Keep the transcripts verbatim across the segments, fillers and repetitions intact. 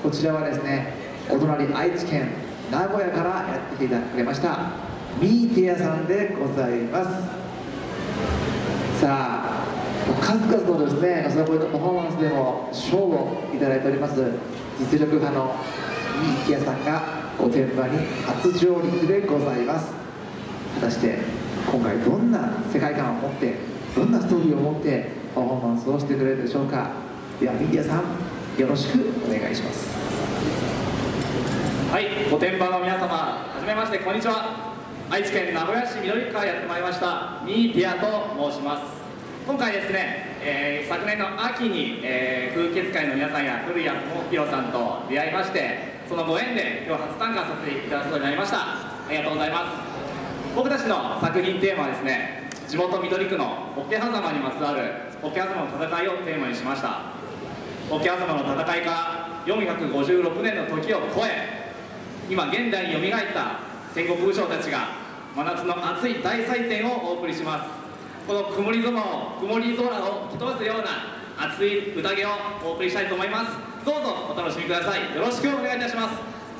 こちらはですね、お隣愛知県名古屋からやってきていただれましたミーティアさんでございます。さあ、数々のですね、朝声のパフォーマンスでも賞をいただいております実力派のミーティアさんが御殿場に初上陸でございます。果たして今回どんな世界観を持って、どんなストーリーを持ってパフォーマンスをしてくれるでしょうか。ではミーティアさん、よろしくお願いします。 はい、御殿場の皆様、はじめまして、こんにちは。愛知県名古屋市緑区からやってまいりましたミーティアと申します。今回ですね、えー、昨年の秋に、えー、風穴会の皆さんや古谷智弘さんと出会いまして、そのご縁で今日初参加させていただくことになりました。ありがとうございます。僕たちの作品テーマはですね、地元緑区の桶狭間にまつわる桶狭間の戦いをテーマにしました。桶狭間の戦いからよんひゃくごじゅうろくねんの時を超え、今現代によみがえった戦国武将たちが真夏の熱い大祭典をお送りします。この曇り空を曇り空を吹き飛ばすような熱い宴をお送りしたいと思います。どうぞお楽しみください。よろしくお願いいたします。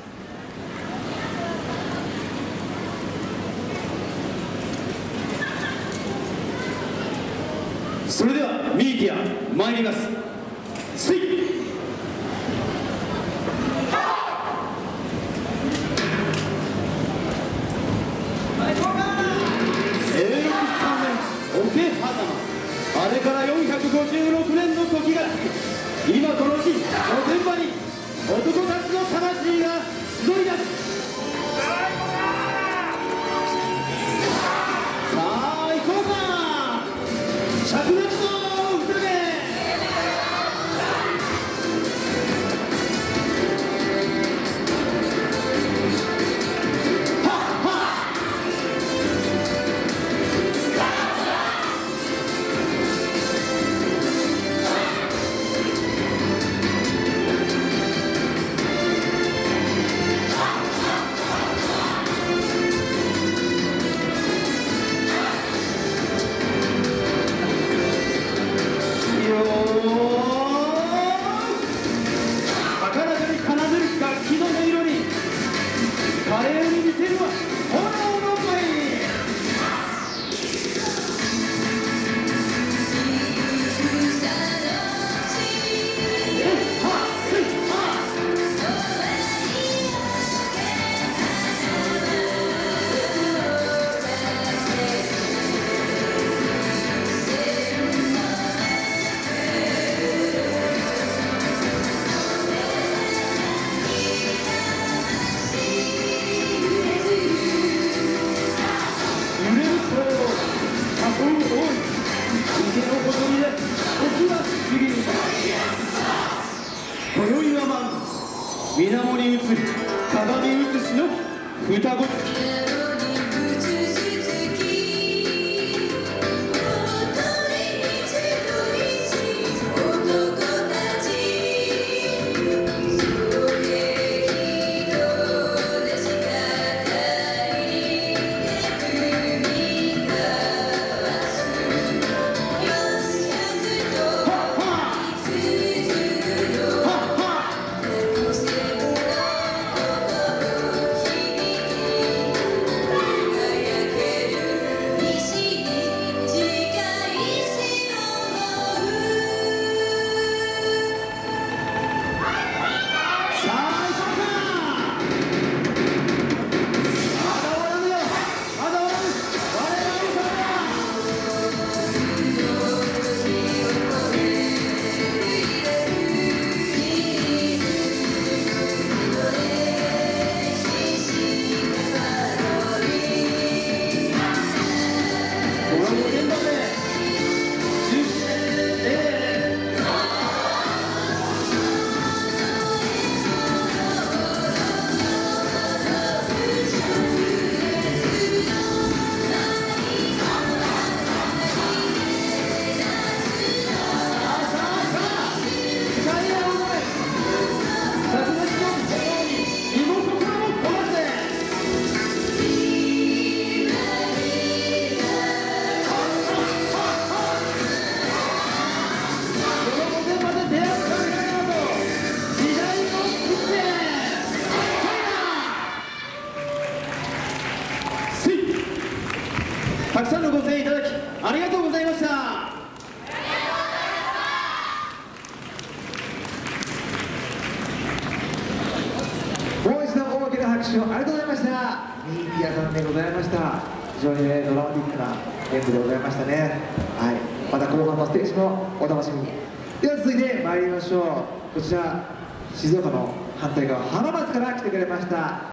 それではミーティア参ります。せいあれからよんひゃくごじゅうろくねんの時が過ぎ、今この日、御殿場に男たちの魂が集い出す。さあ行こうか、灼熱の宴。今宵はまん水面に映る鏡写しの双子月。 声いただきありがとうございました。 もう一度大きな拍手をありがとうございました。ミーティアさんでございました。非常にねドラマティックな演舞でございましたね。はい、また後半のステージもお楽しみに。では続いて参りましょう。こちら静岡の反対側浜松から来てくれました